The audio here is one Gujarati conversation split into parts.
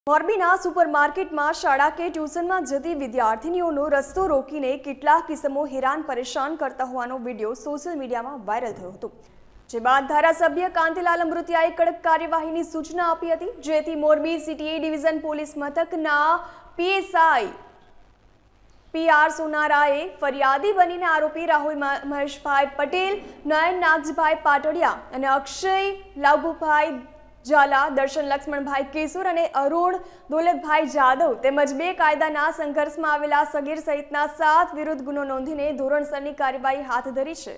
મોરબીના સુપરમાર્કેટમાં શાળા કે ટ્યુશનમાં જતી વિદ્યાર્થીનીઓનો રસ્તો રોકીને કેટલાક કિસ્મો હેરાન પરેશાન કરતા હોવાનો વિડીયો સોશિયલ મીડિયામાં વાયરલ થયો હતો। જે બાદ ધારાસભ્ય કાંતિલાલ અમૃતિયાએ કડક કાર્યવાહીની સૂચના આપી હતી, જેથી મોરબી સિટી ડિવિઝન પોલીસ મથકના પીએસઆઈ PR સોનારાએ ફરિયાદી બનીને આરોપી રાહુલ મહેશભાઈ પટેલ, નયન નાગજીભાઈ પાટડિયા અને અક્ષય લાભુભાઈ ઝાલા, દર્શન લક્ષ્મણભાઈ કેસુર અને અરુણ દોલતભાઈ જાદવ તેમજ બે કાયદાના સંઘર્ષમાં આવેલા સગીર સહિતના 7 વિરુદ્ધ ગુનો નોંધીને ધોરણસરની કાર્યવાહી હાથ ધરી છે।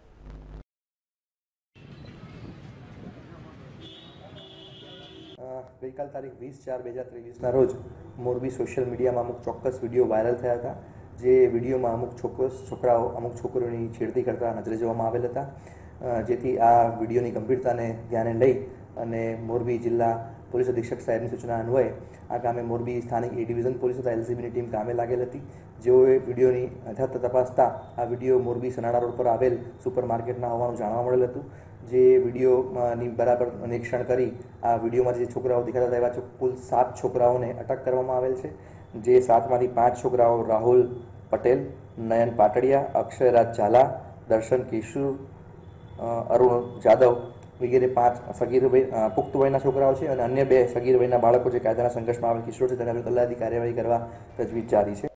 ગઈકાલ તારીખ 20/4/2023 રોજ મોરબી સોશિયલ મીડિયામાં અમુક ચોક્કસ વિડીયો વાયરલ થયા હતા। જે વિડીયોમાં અમુક ચોક્કસ છોકરાઓ અમુક છોકરીઓની છેડતી કરતા નજરે જોવામાં આવેલ હતા। જેથી આ વિડીયોની ગંભીરતાને ધ્યાને લઈ અને મોરબી જિલ્લા પોલીસ અધિક્ષક સાહેબની સૂચના અન્વયે આ કામે મોરબી સ્થાનિક A ડિવિઝન પોલીસ તથા LCBની ટીમ કામે લાગેલ હતી। જેઓએ વિડીયોની યથાર્થ તપાસતા આ વિડીયો મોરબી સનાડા રોડ પર આવેલ સુપર માર્કેટના હોવાનું જાણવા મળેલ હતું। જે વિડીયોની બરાબર નિરીક્ષણ કરી આ વિડીયોમાં જે છોકરાઓ દેખાતા હતા એવા કુલ 7 છોકરાઓને અટક કરવામાં આવેલ છે। જે 7માંથી 5 છોકરાઓ રાહુલ પટેલ, નયન પાટડિયા, અક્ષયરાજ ઝાલા, દર્શન કેસુર, અરુણ જાદવ વગેરે 5 સગીર પુખ્ત વયના છોકરાઓ છે અને અન્ય 2 સગીર વયના બાળકો જે કાયદાના સંઘર્ષમાં આવેલ કિશોર છે તેના વિરુદ્ધ અદાલતી કાર્યવાહી કરવા તજવીજ જારી છે।